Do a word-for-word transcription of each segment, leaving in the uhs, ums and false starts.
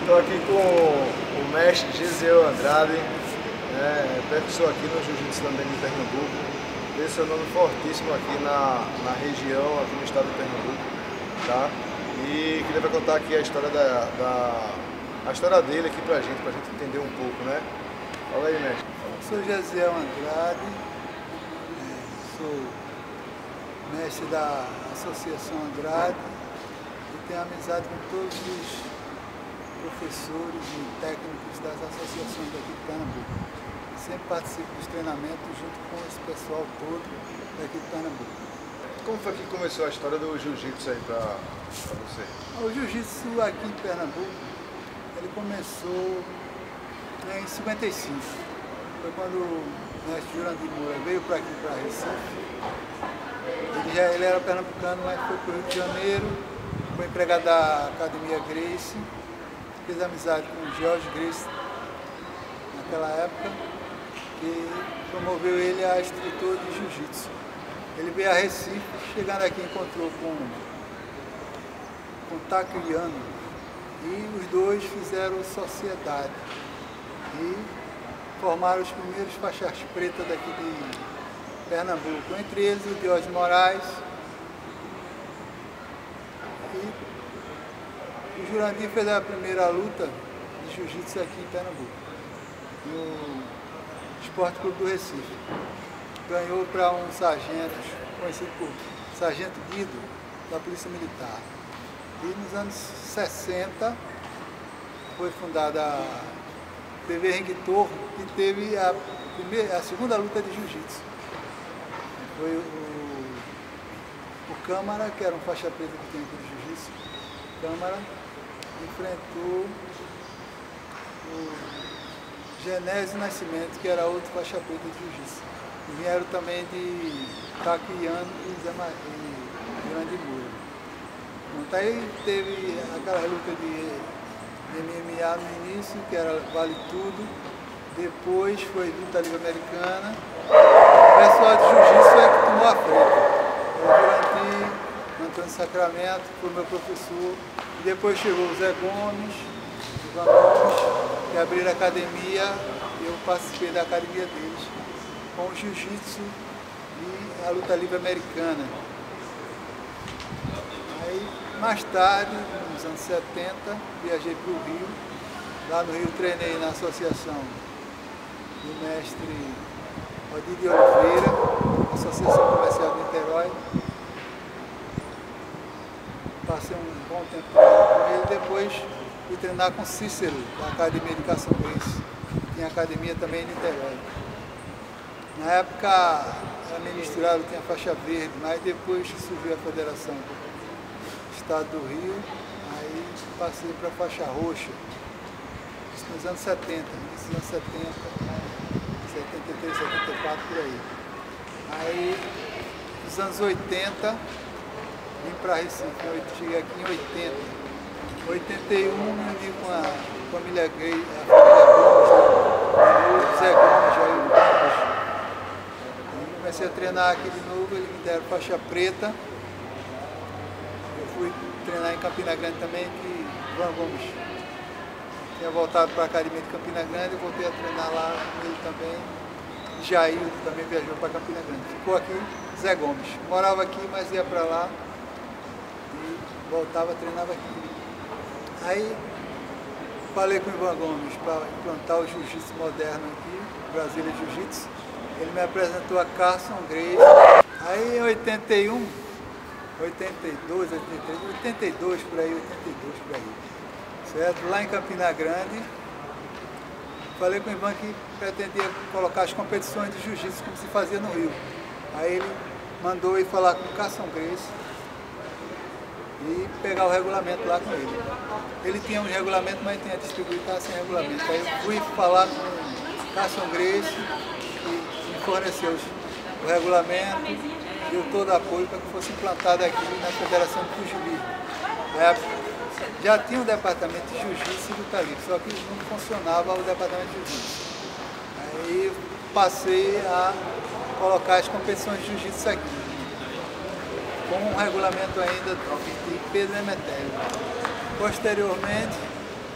Estou aqui com o mestre Gesiel Andrade, né, professor aqui no Jiu-Jitsu também de Pernambuco. Tem seu nome fortíssimo aqui na, na região, aqui no estado de Pernambuco, tá? E que ele vai contar aqui a história da, da a história dele aqui pra gente, pra gente entender um pouco, né? Fala aí, mestre. Eu sou Gesiel Andrade, sou mestre da Associação Andrade e tenho amizade com todos os professores e técnicos das associações daqui de Pernambuco. Sempre participo dos treinamentos junto com esse pessoal todo daqui de Pernambuco. Como foi que começou a história do jiu-jitsu aí pra, pra você? O jiu-jitsu aqui em Pernambuco, ele começou em cinquenta e cinco. Foi quando o mestre Jurandir Moura veio para aqui, para Recife. Ele, já, ele era pernambucano, mas foi para o Rio de Janeiro, foi empregado da Academia Gracie, fez amizade com o George Gracie naquela época, que promoveu ele a instrutor de jiu-jitsu. Ele veio a Recife, chegando aqui encontrou com, com Taquiano e os dois fizeram sociedade e formaram os primeiros faixas pretas daqui de Pernambuco, entre eles o Diógenes Moraes e o Jurandir fez a primeira luta de jiu-jitsu aqui em Pernambuco, no Esporte Clube do Recife. Ganhou para um sargento, conhecido por Sargento Guido, da Polícia Militar. E nos anos sessenta foi fundada a T V Ring Torre, que teve a, primeira, a segunda luta de jiu-jitsu. Foi o, o Câmara, que era um faixa preta que tem aqui de jiu-jitsu. Câmara enfrentou o Genésio Nascimento, que era outro faixa preta de jiu-jitsu. E vieram também de Taquiano e Zé Grande Moura. Então, aí teve aquela luta de M M A no início, que era Vale Tudo. Depois foi luta livre americana. O pessoal de jiu-jitsu é que tomou a frente. O Jurandir, Antônio Sacramento, foi meu professor. E depois chegou o Zé Gomes, o Ivan Gomes, que abriram a academia. E eu participei da academia deles, com o jiu-jitsu e a luta livre americana. Aí, mais tarde, nos anos setenta, viajei para o Rio. Lá no Rio treinei na associação do mestre Odir de Oliveira, Associação Comercial de Niterói. Passei um bom tempo com ele, depois fui treinar com Cícero, da Academia de Educação Gracie. Tinha academia também em Niterói. Na época era meio misturado, tinha faixa verde, mas depois surgiu a Federação do Estado do Rio, aí passei para a faixa roxa. Isso nos anos setenta, nos anos setenta, setenta e três, setenta e quatro, por aí. Aí, nos anos oitenta, vim para Recife, cheguei aqui em oitenta. Em oitenta e um, me uni com a família Gay, a família Gomes, o Zé Gomes, Jair Gomes. E comecei a treinar aqui de novo, eles me deram faixa preta. Eu fui treinar em Campina Grande também, que Ivan Gomes tinha voltado para a Academia de Campina Grande, eu voltei a treinar lá com ele também. Jair também viajou para Campina Grande. Ficou aqui Zé Gomes. Morava aqui, mas ia para lá e voltava, treinava aqui. Aí falei com o Ivan Gomes para implantar o jiu-jitsu moderno aqui, Brasília Jiu-Jitsu. Ele me apresentou a Carson Gracie. Aí em oitenta e um, oitenta e dois, oitenta e três, oitenta e dois por aí, oitenta e dois por aí, certo? Lá em Campina Grande, falei com o Ivan que pretendia colocar as competições de jiu-jitsu como se fazia no Rio. Aí ele mandou ir falar com o Carson Gracie e pegar o regulamento lá com ele. Ele tinha um regulamento, mas tinha distribuído, estava sem regulamento. Aí eu fui falar com o Carson Gracie e me forneceu o regulamento, deu todo apoio para que fosse implantado aqui na Federação de Pugilismo. Na época já tinha um departamento de jiu-jitsu e luta livre, só que não funcionava o departamento de jiu-jitsu. Aí passei a colocar as competições de jiu-jitsu aqui, com um regulamento ainda de Pedro Emetério. Posteriormente,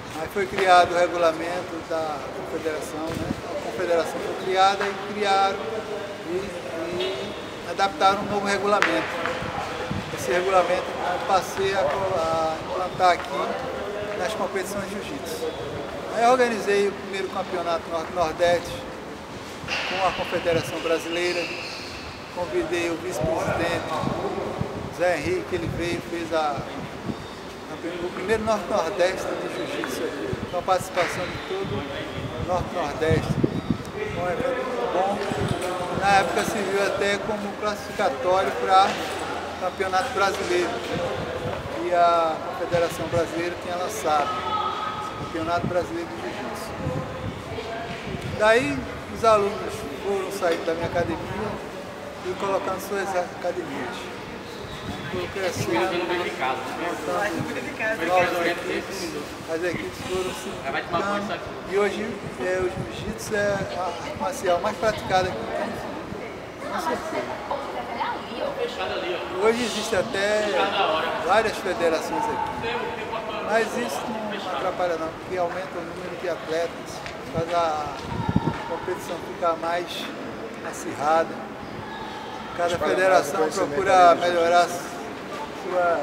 Aí foi criado o regulamento da confederação, né? A confederação foi criada e criaram e, e adaptaram um novo regulamento. Esse regulamento eu passei a, a implantar aqui nas competições de jiu-jitsu. Aí eu organizei o primeiro campeonato Norte-Nordeste com a Confederação Brasileira, convidei o vice-presidente Zé Henrique, ele veio, fez a, a, o primeiro Norte-Nordeste de Jiu-Jitsu aqui, com a participação de todo o Norte-Nordeste. Foi um evento muito bom. Na época serviu até como classificatório para o Campeonato Brasileiro, que a Confederação Brasileira tinha lançado, Campeonato Brasileiro de Jiu-Jitsu. Daí os alunos foram saindo da minha academia e colocando suas academias. Foram crescendo, montando novas equipes, as equipes foram se multiplicando e hoje é, o jiu-jitsu é a arte marcial mais praticada aqui no Brasil, com certeza. Hoje existe até várias federações aqui, mas isso não atrapalha não, porque aumenta o número de atletas, faz a competição ficar mais acirrada. Cada federação procura melhorar sua,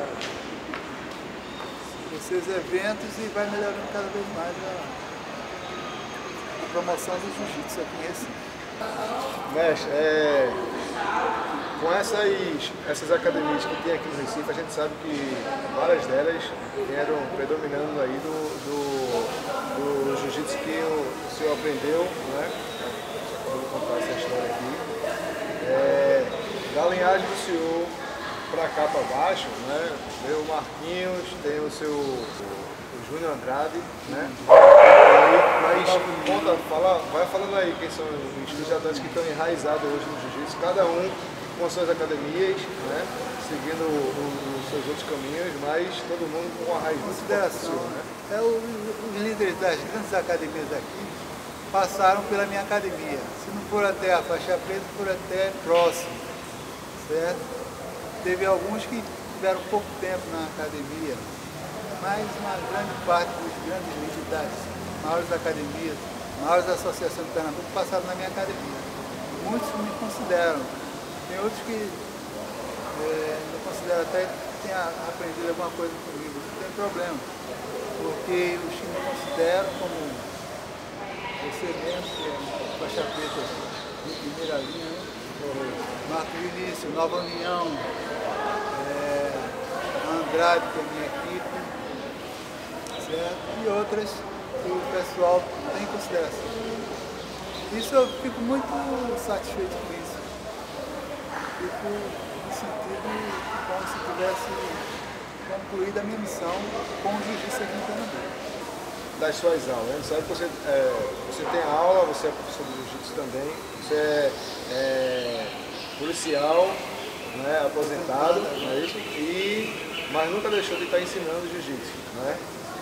os seus eventos e vai melhorando cada vez mais a, a promoção do jiu-jitsu aqui em Recife. Mestre, é, com essas, essas academias que tem aqui no Recife, a gente sabe que várias delas vieram predominando aí do, do, do jiu-jitsu que o senhor aprendeu, né? Eu vou contar essa história aqui. É, da linhagem do senhor para cá para baixo, né? Veio o Marquinhos, tem o seu o Júnior Andrade, né? Mas conta, fala, vai falando aí quem são os estudantes que estão enraizados hoje no jiu-jitsu, cada um com suas academias, né? Seguindo os seus outros caminhos, mas todo mundo com uma raiz muito consideração, né? É, o, os líderes das grandes academias aqui passaram pela minha academia. Se não for até a faixa preta, for até próximo, certo? Teve alguns que tiveram pouco tempo na academia, mas uma grande parte dos grandes líderes das maiores academias, maiores associações de Pernambuco passaram na minha academia. Muitos me consideram. Tem outros que é, me consideram até que tenham aprendido alguma coisa comigo. Não tem problema, porque os que me consideram como você mesmo, que é faixa preta de primeira linha, né? Marco Vinícius, Nova União, é, Andrade, que é a minha equipe, certo? E outras que o pessoal tem em consideração. Isso eu fico muito satisfeito com isso. Fico no sentido como se tivesse concluído a minha missão com o jiu-jitsu aqui em Pernambuco. Das suas aulas, né? Sabe que você, é, você tem aula, você é professor de jiu-jitsu também, você é, é policial, né, aposentado, não é isso? E, mas nunca deixou de estar ensinando jiu-jitsu, né?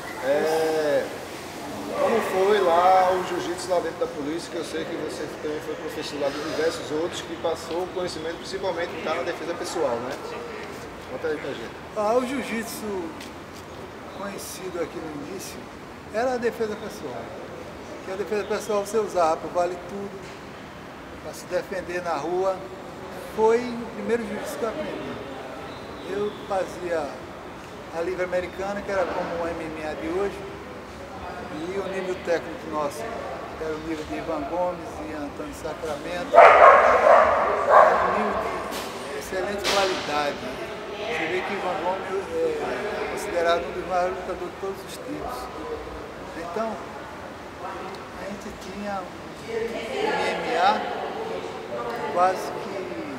É, como foi lá o jiu-jitsu lá dentro da polícia, que eu sei que você também foi professor lá de diversos outros, que passou o conhecimento principalmente tá na defesa pessoal, né? Conta aí pra gente. Ah, o jiu-jitsu conhecido aqui no início era a defesa pessoal. Que a defesa pessoal você usava para vale tudo, para se defender na rua. Foi o primeiro jiu-jitsu que eu aprendi. Eu fazia a livre americana, que era como o M M A de hoje, e o nível técnico nosso, que era o nível de Ivan Gomes e Antônio Sacramento, era um nível de excelente qualidade. Você vê que Ivan Gomes é considerado um dos maiores lutadores de todos os tempos. Então, a gente tinha um M M A quase que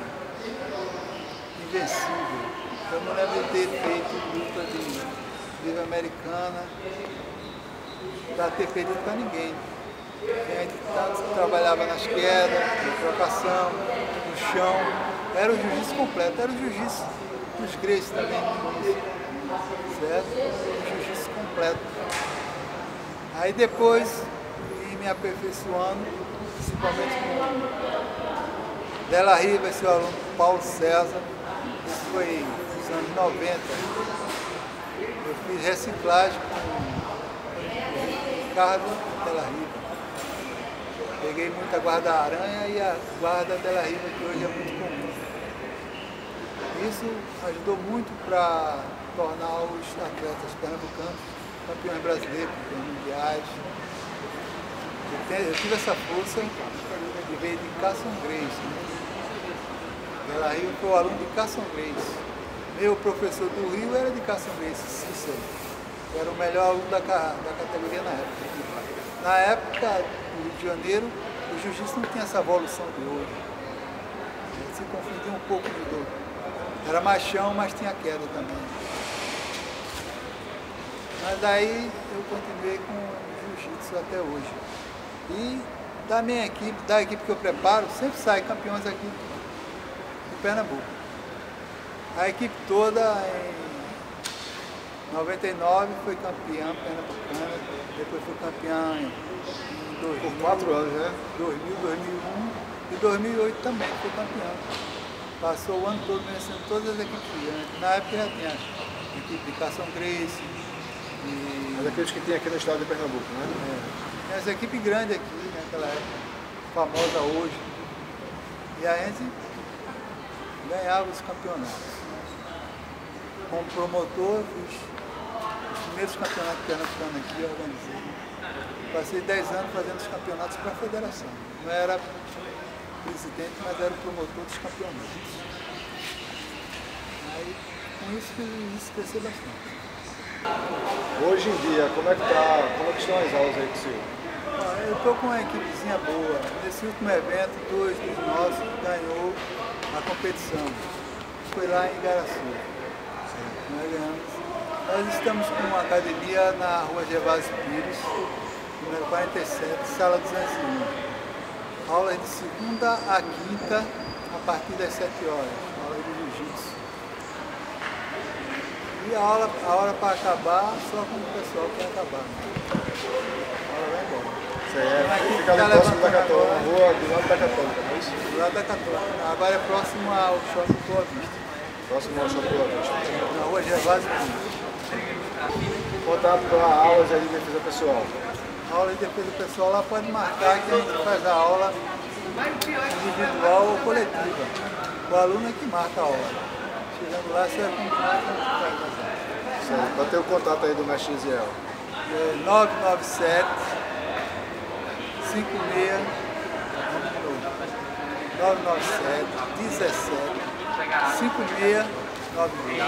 invencível. Eu não lembro de ter feito luta de livre americana para ter perdido para ninguém. A gente tanto trabalhava nas quedas, na trocação, no chão. Era o jiu-jitsu completo, era o jiu-jitsu dos Gracie também no início, certo? O jiu-jitsu completo. Aí depois, fui me aperfeiçoando, principalmente com Della Riva, seu aluno Paulo César. Isso foi nos anos noventa. Eu fiz reciclagem com Ricardo Della Riva. Peguei muita guarda-aranha e a guarda Della Riva, que hoje é muito comum. Isso ajudou muito para tornar os atletas pernambucanos campeões brasileiros, campeões mundiais. Eu tive essa força que veio de Carson Grace. Né? Della Riva foi o aluno de Carson Grace. Meu professor do Rio era de Carson Grace, Cícero. Eu era o melhor aluno da, da categoria na época. Na época do Rio de Janeiro, o jiu-jitsu não tinha essa evolução de hoje. Se confundia um pouco de dor. Era machão, mas tinha queda também. Mas aí eu continuei com o jiu-jitsu até hoje. E da minha equipe, da equipe que eu preparo, sempre saem campeões aqui de Pernambuco. A equipe toda em noventa e nove foi campeã pernambucana, depois foi campeã em dois mil, por quatro anos, né? dois mil, dois mil e um e dois mil e oito também foi campeã. Passou o ano todo vencendo todas as equipes grandes. Na época já tinha a equipe de Carson Grace. E... Mas aqueles que tem aqui no estado de Pernambuco, né? É. Tem as equipes grandes aqui, naquela época, famosa hoje. E a gente ganhava os campeonatos. Como promotor, fiz os primeiros campeonatos pernambucanos aqui, eu organizei. Passei dez anos fazendo os campeonatos para a federação. Não era presidente, mas era o promotor dos campeonatos. Aí, com isso, fiz isso crescer bastante. Hoje em dia, como é que tá, como é que estão as aulas aí com o senhor? Eu estou com uma equipezinha boa. Nesse último evento, dois dos nossos ganhou a competição. Foi lá em Igaraçu. Nós ganhamos. Nós estamos com uma academia na rua Gervásio Pires, número quarenta e sete, sala duzentos e um. Aulas de segunda a quinta, a partir das sete horas. Aulas de jiu-jitsu. E a aula, a hora para acabar, só quando o pessoal quer acabar. A hora vai embora. Isso aí é, fica ali próximo da Católica, na rua do lado da Católica, não é isso? Do lado da Católica. Agora é próximo ao Shopping Boa Vista. Próximo ao Shopping Boa Vista. Na rua Gervásio Pires. Contato para aulas aí de defesa pessoal. A aula de defesa pessoal lá pode marcar que a gente faz a aula individual ou coletiva. O aluno é que marca a aula. Chegando lá, você vai continuar com a aula. Vai ter o contato aí do mestre Gisiel. É nove nove sete, cinco seis, nove nove sete, dezessete, cinco seis nove seis.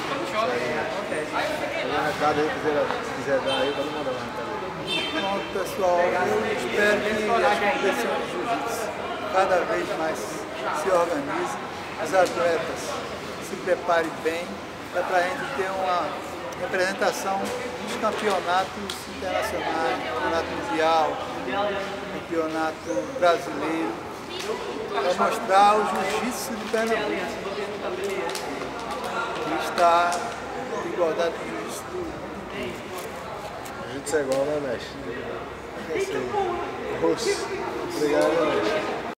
Dá um recado aí, se quiser dar aí, pode mandar um recado aí. Pronto, pessoal, eu espero que as competições de jiu-jitsu cada vez mais se organizem, os atletas se preparem bem, para a gente ter uma representação dos campeonatos internacionais, campeonato mundial, campeonato brasileiro, para mostrar o jiu-jitsu de Pernambuco, que está em igualdade com o jiu-jitsu do mundo inteiro. Jiu-jitsu é igual, né, mestre? É isso aí. Obrigado, mestre.